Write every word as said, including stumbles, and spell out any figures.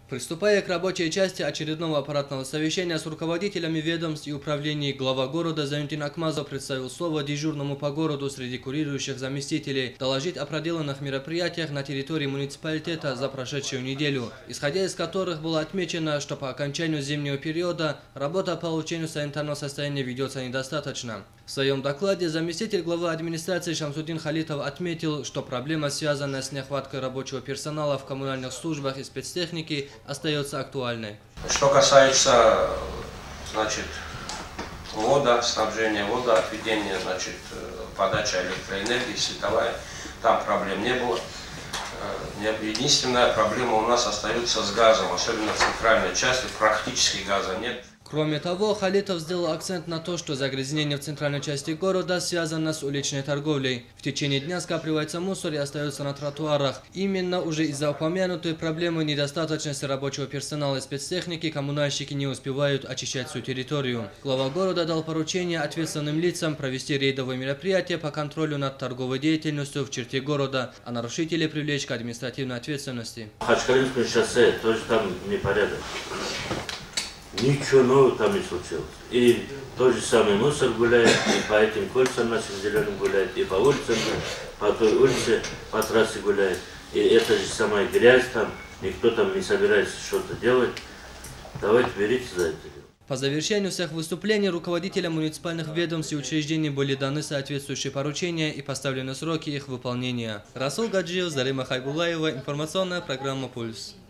Приступая к рабочей части очередного аппаратного совещания с руководителями ведомств и управлений, глава города Зайнутдин Акмазов представил слово дежурному по городу среди курирующих заместителей доложить о проделанных мероприятиях на территории муниципалитета за прошедшую неделю, исходя из которых было отмечено, что по окончанию зимнего периода работа по улучшению санитарного состояния ведется недостаточно. В своем докладе заместитель главы администрации Шамсудин Халитов отметил, что проблема, связанная с нехваткой рабочего персонала в коммунальных службах и спецтехники, остается актуальной. Что касается, значит, вода, снабжения водоотведения, значит, подача электроэнергии, световая, там проблем не было. Единственная проблема у нас остается с газом, особенно в центральной части, практически газа нет. Кроме того, Халитов сделал акцент на то, что загрязнение в центральной части города связано с уличной торговлей. В течение дня скапливается мусор и остается на тротуарах. Именно уже из-за упомянутой проблемы недостаточности рабочего персонала и спецтехники коммунальщики не успевают очищать всю территорию. Глава города дал поручение ответственным лицам провести рейдовые мероприятия по контролю над торговой деятельностью в черте города, а нарушителей привлечь к административной ответственности. В Хачкалинском шоссе тоже там непорядок. Ничего нового там не случилось. И тот же самый мусор гуляет, и по этим кольцам нашим зеленым гуляет, и по улицам, по той улице, по трассе гуляет. И это же самая грязь там, никто там не собирается что-то делать. Давайте беритесь за это. По завершению всех выступлений руководителям муниципальных ведомств и учреждений были даны соответствующие поручения и поставлены сроки их выполнения. Расул Гаджиев, Зарима Хайбулаева, информационная программа «Пульс».